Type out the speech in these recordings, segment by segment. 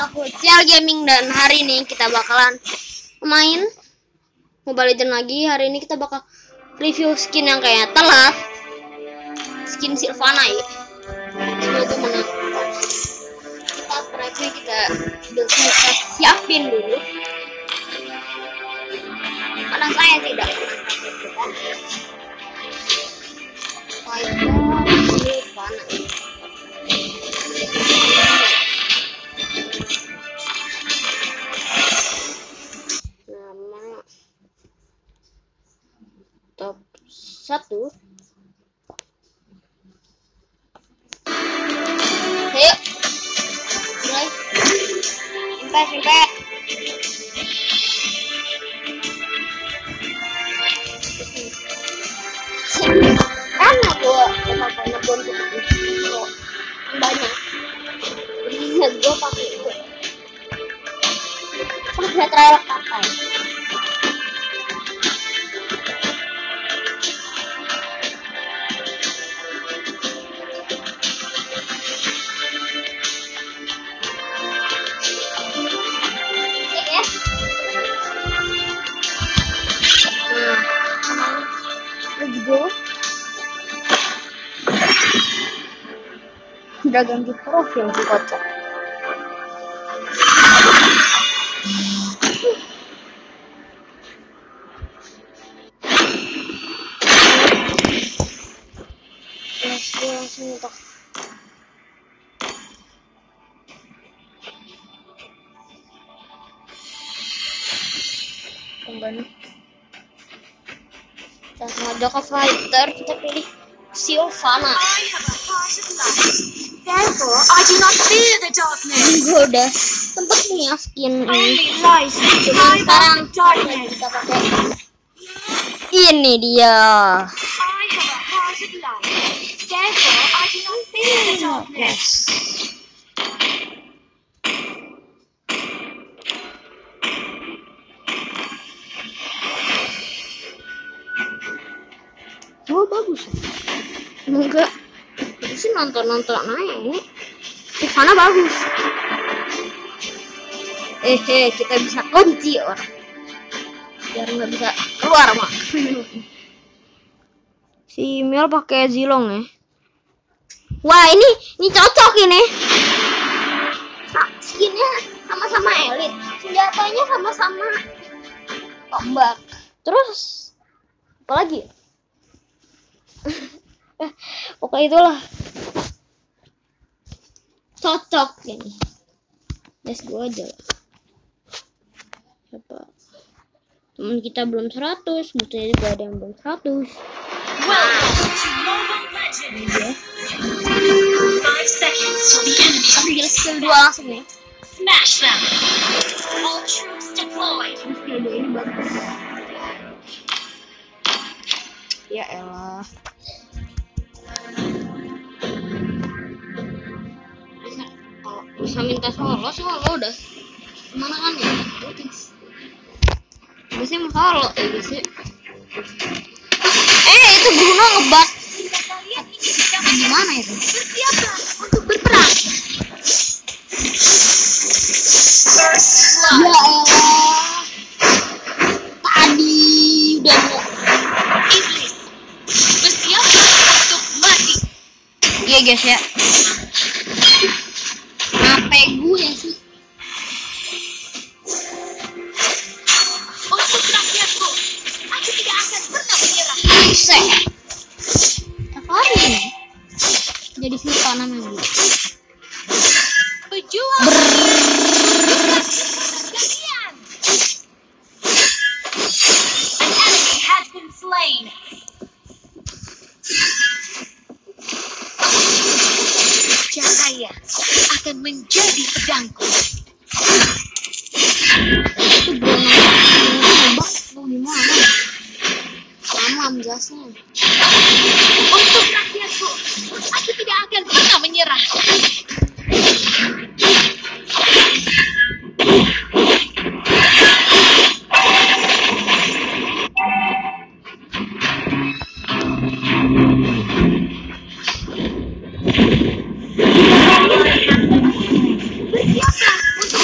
aku Cial Gaming dan hari ini kita bakalan main Mobile Legends lagi. Hari ini kita bakal review skin yang kayak telat. Skin Sylvana ya. Semoga menang. Kita preview, kita siapin dulu. Karena saya tidak Sylvana. Top 1. Ayo. Mulai. Impet. Karena gua banyak bonus banyak. Lihat gua pakai itu. Pakai trial pakai. Udah ganti profil si kocak. Langsung nyetok. Kembali. Kita ngajak ke fighter, kita pilih Sylvana. Therefore, I do not fear the darkness. Gue udah sempet punya skin ini. Only lies Cuma sekarang darkness. kita pakai ini dia. I have a heart of light. Therefore, I do not fear the darkness. Oh bagus. Enggak. Ini sih nonton aja. Sylvana bagus. Kita bisa kunci orang. Biar nggak bisa keluar mak. Si Mel pakai Zilong ya. Wah ini cocok ini. Skinnya sama-sama elit. Senjatanya sama-sama tombak. Terus apa lagi? Pokoknya itulah cocok ini. Let's go aja lah. Siapa temen kita belum 100, butuhnya juga ada yang belum 100. Welcome to Mobile Legends. 5 seconds till the enemy Ambil skill 2 langsung ya. smash them. All troops deployed. Skill 2 ini bagus. Ya elah. Bisa minta solo udah mana kan ya? Biasanya mau solo ya biasanya. Itu Bruno ngebug. Kalian ini sedang Gimana itu? bersiaplah untuk berperang. First Ya blood. elah. Tadi udah mau. Iblis, bersiaplah untuk mati. Iya guys ya. Sampai gue sih. Untuk rakyatku, aku tidak akan pernah menyerah. Bisa. Apa ini? Jadi Sylvana memang. Berjuang. Kalian. An enemy has been slain. Cahaya akan menjadi pedangku. Itu Bruno nembak tuh gimana? Sama amjasnya. Untuk rakyatku, aku tidak akan pernah menyerah. Bersiaplah untuk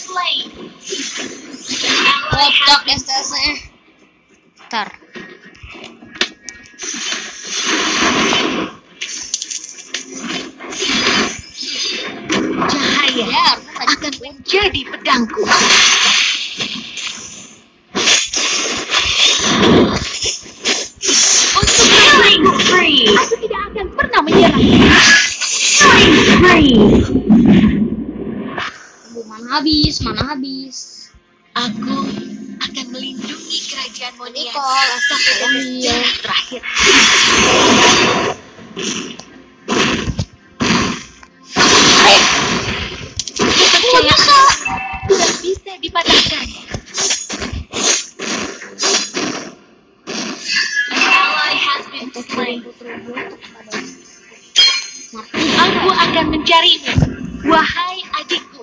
slain. Kocak STS-nya. Ntar. Cahaya Ya, akan menjadi pedangku. Untuk bersaing free, aku tidak akan pernah menyerah. Free. Mana habis. Aku akan melindungi kerajaan Monian Nicole, sampai tolong tetes dia. darah terakhir. Kepercayaan tidak bisa dipatahkan. An ally has been slain. Aku akan mencarimu, wahai adikku.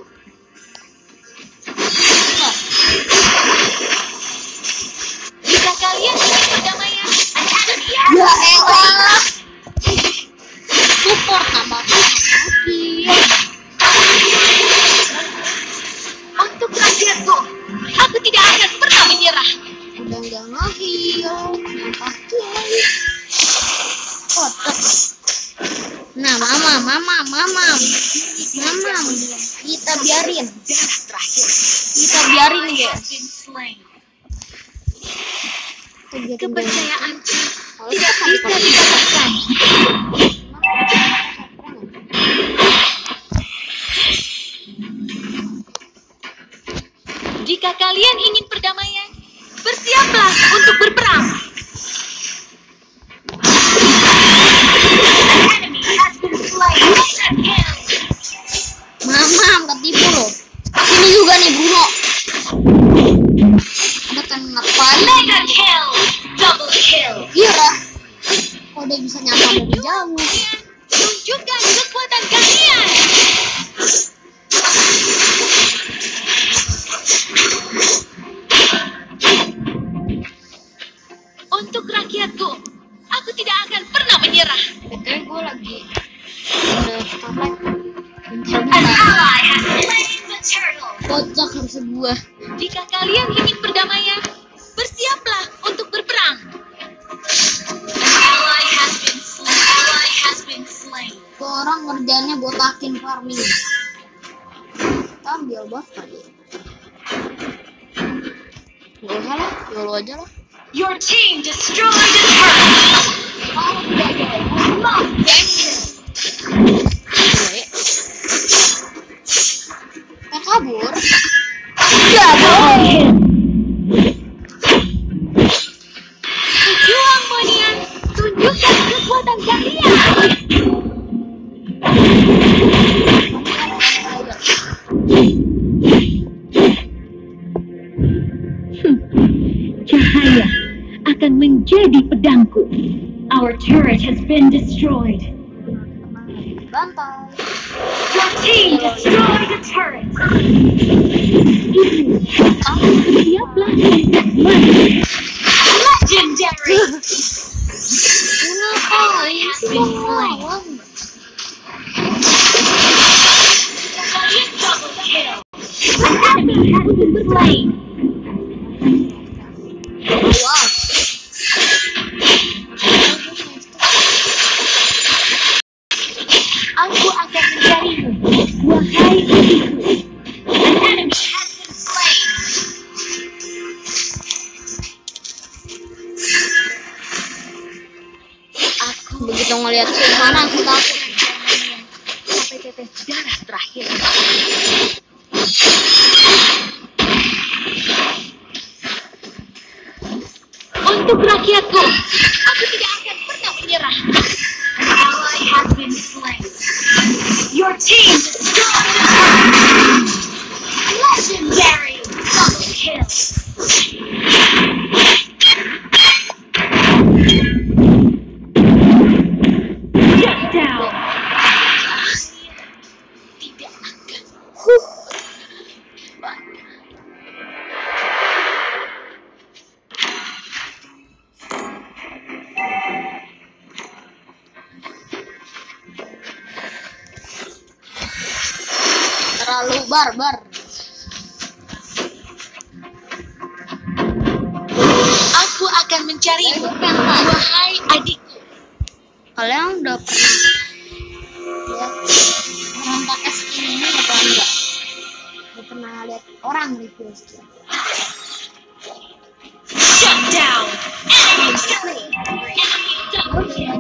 Jika kalian ingin perdamaian, an enemy has Ya been slain. elah. Support nambah lagi. Untuk rakyatku, aku tidak akan pernah menyerah. Udah enggak ngahil. Nambah lagi. Kotak. Nah, mamam. Kita biarin. Darah terakhir. Kita biarin Ally ya. has been slain. Kita biarin. Kepercayaanku Kalau tidak kita bisa dipatahkan. Jika kalian ingin perdamaian, bersiaplah untuk berperang. An enemy has been slain. Kill. Mamam, ketipu loh. Sini juga nih Bruno. Ada kan ngapain? Mega kill. Double kill. Iya lah. Kok dia bisa nyampe dari jauh? Tunjukkan kekuatan kalian. Untuk rakyatku, aku tidak akan pernah menyerah. Betul, gue lagi ada starlight. An ally has slain the turtle. Kocak harus gua. Jika kalian ingin perdamaian, bersiaplah untuk berperang. An ally has been slain. Ally has been slain. Tuh orang ngerjainnya botakin farming. Kita ambil buff kali. Gak usah lah, YOLO aja lah. Your team destroyed the turtle. Oh, tidak ada. Kita kabur. Pejuang Monian, tunjukkan kekuatan kalian. Cahaya akan menjadi pedangku. Our turret has been destroyed. Bantai. Your team destroyed the turret. Siaplah untuk mati. Legendary. Ngapain has sih been melawan? Kalian double kill. An enemy has been slain. Wow. Aku akan mencarimu, wahai adikku. An enemy has been slain. Aku Begitu ngeliat Silvana aku takut. sampai tetes darah terakhir. Untuk rakyatku, aku tidak akan pernah menyerah. An ally has been slain. Your team destroyed the turret. Legendary double kill. Shut down. Tidak akan. Terlalu barbar. akan mencarimu, wahai adikku. Kalian udah pernah pakai skin ini atau enggak? Udah pernah lihat orang review skin? Shut down. Enemy slain. Enemy double kill.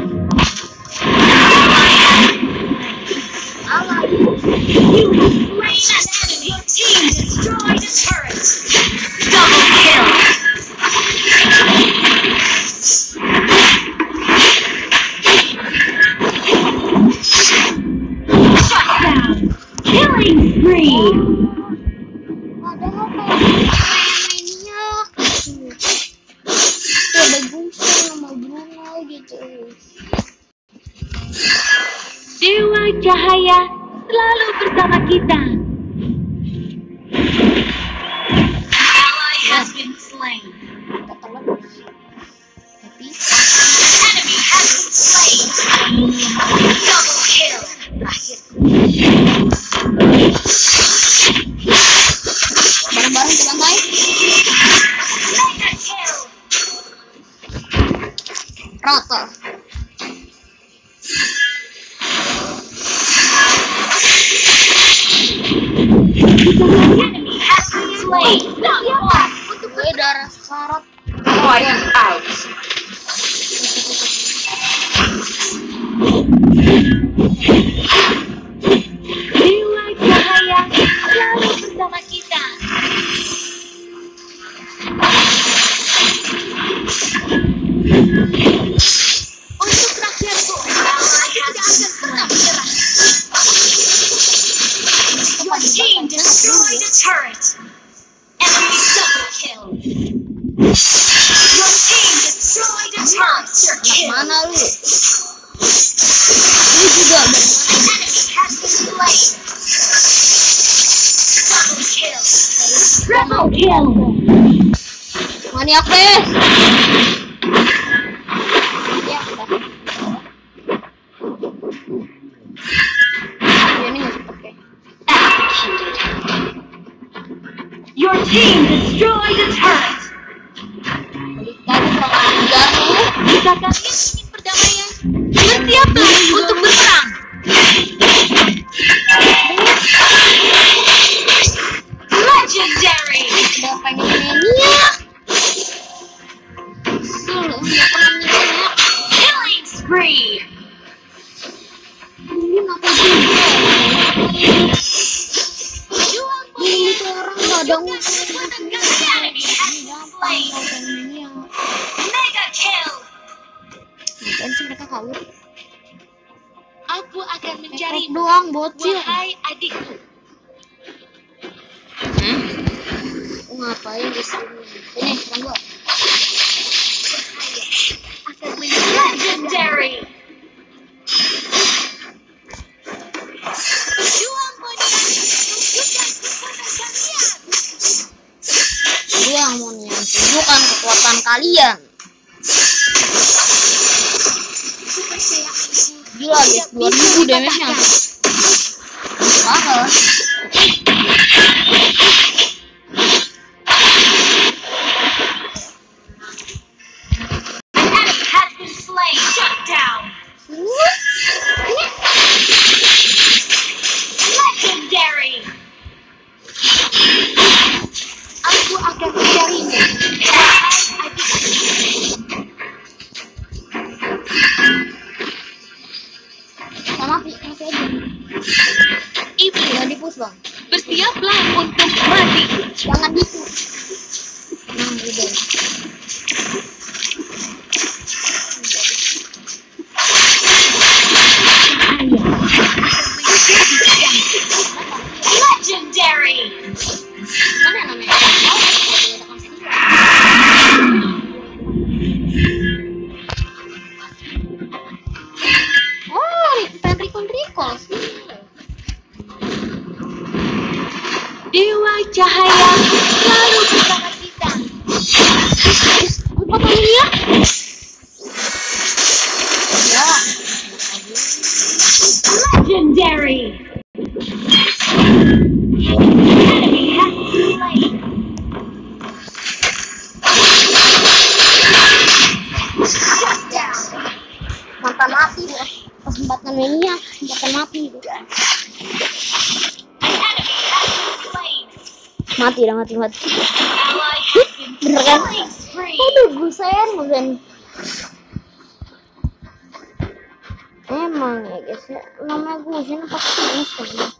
You have slain an enemy. Your team destroyed a turret. Double kill. Shut down. Killing spree. Padahal mainnya tuh ada Gusen sama Bruno gitu. Dewa Cahaya selalu bersama kita. Ally has been slain. Kita telat. Tapi Enemy has been slain. Double kill. bareng-bareng kita main. Mega kill. Rata. Enemy has been slain. Not one. Gue darah sekarat. Fire out. Dewa Cahaya selalu bersama kita. Untuk rakyatku, tidak akan pernah menyerah. Your team destroyed a turret. Enemy double kill. Your team destroyed a monster kill. Mana lu? Lu juga ada. Enemy has been slain. Double kill. Triple kill. Maniak deh. Ya udah. Ini nggak usah pakai. Executed. Your team destroyed a turret. Tadi perang kejar lu. Jika kalian ingin perdamaian, bersiaplah untuk berperang. Legendary. Udah pengen mania. Lu nggak pernah mania. Killing spree. Ini mata juga. Jual Ini itu orang nggak ada enemy has been slain. Mega kill. Ngapain sih mereka kabur? Aku akan mencari Doang bocil. wahai adikku. Lu ngapain di sini? Ini serang gua. Akan menjadi legendary. Jual monyet tunjukkan kekuatan kalian. Gua mau tunjukkan kekuatan kalian. Gila guys, 2000 damage-nya. Mahal. An enemy has been slain. Shut down. Legendary. Aku akan mencarimu. Wahai adikku. Masih aja. Ibu, Jangan dipus bang. bersiaplah untuk mati. Jangan dipus. Nah udah. Legendary. Mana namanya? Oh, pengen recall sih. Dewa Cahaya selalu bersama kita. Apa ini ya? Ya. Legendary. Enemy has been slain. langsung mati gitu. An enemy has been slain. Mati dah, mati. Ally has been Bener kan? killing spree. Aduh, gusen. Emang ya guys ya, namanya gusen pasti gusen.